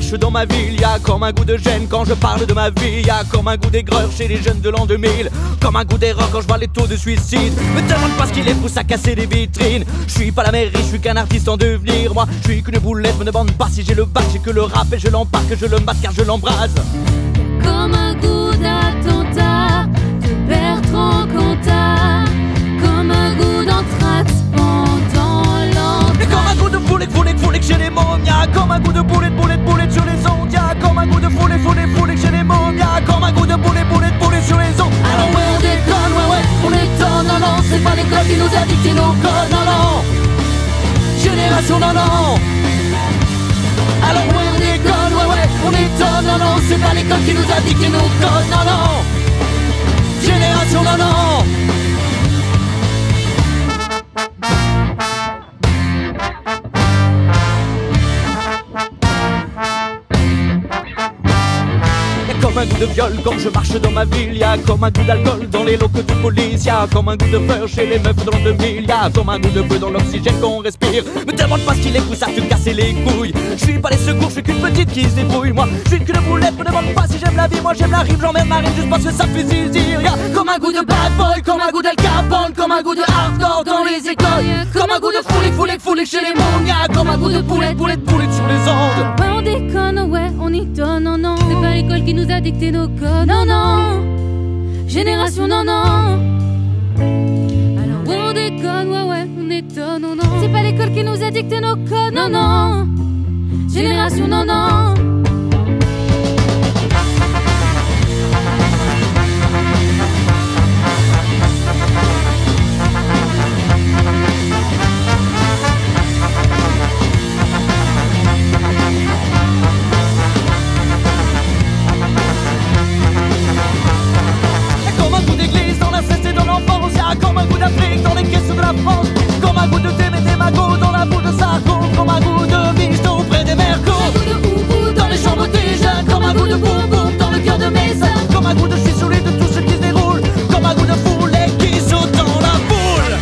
marche dans ma ville, y'a comme un goût de gêne quand je parle de ma vie. Y'a comme un goût d'aigreur chez les jeunes de l'an 2000, comme un goût d'erreur quand je vois les taux de suicide. Me demande pas ce qu'il est, pousse à casser des vitrines. Je suis pas la mairie, je suis qu'un artiste en devenir. Moi, je suis qu'une boulette, me demande pas si j'ai le bac. J'ai que le rap et je l'embarque, je le mate car je l'embrase. Comme un goût d'attentat de Bertrand Cantat, comme un goût d'anthrax pendant l'entrée. Et comme un goût de foulée que j'ai les mômes. Y'a comme un goût de boulette sur les ondes. Y'a comme un goût de foulée que j'ai les mômes. Y'a comme un goût de boulette sur les ondes. Alors ouais on déconne, ouais on étonne. Non non, c'est pas l'école qui nous a dicté nos codes. Non non, génération non non. Alors ouais on déconne, ouais on étonne. Non non, c'est pas l'école qui nous a dicté nos codes. Non non, génération non non. Comme un goût de viol quand je marche dans ma ville. Y'a comme un goût d'alcool dans les locaux de police. Y'a comme un goût de peur chez les meufs de l'an 2000. Y'a comme un goût de feu dans l'oxygène qu'on respire. Me demande pas ce qu'il est, pousse à te casser les couilles. Je suis pas les secours, je suis qu'une petite qui se débrouille. Moi, je suis qu'une boulette, me demande pas si j'aime la vie. Moi j'aime la rime, j'emmerde ma rime juste parce que ça fait zizir. Y'a comme un goût de bad boy, comme un goût d'Al Capone, comme un goût de hardcore dans les écoles. Comme un goût de foulée chez les mondes. Y'a comme un goût de boulette sur les ondes. Ouais on déconne, ouais on étonne, non non. C'est pas l'école qui nous a dicté nos codes, non non. Génération non non. Alors ouais on déconne, ouais on étonne, non non. C'est pas l'école qui nous a dicté nos codes, non non. Génération non non. Comme un goût d'Afrique dans les caisses de la France. Comme un goût de thé et des magots dans la boule de Sarko. Comme un goût de michto près des mercos. Comme un goût de boum dans les chambres des jeunes. Comme un goût de boum boum dans le cœur de mes sœurs. Comme un goût de je suis saoulé de tout ce qui se déroule. Comme un goût de foulée qui saute dans la foule.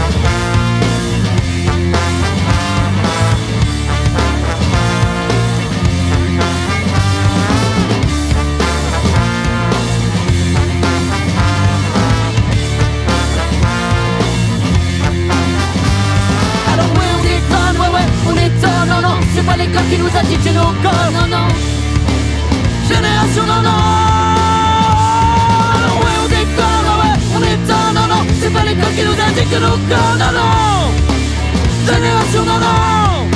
C'est pas l'école qui nous a dicté nos codes. Non non, génération non non. Alors ouais on déconne, ouais on étonne, non non. C'est pas l'école qui nous a dicté nos codes. Non non, génération non non.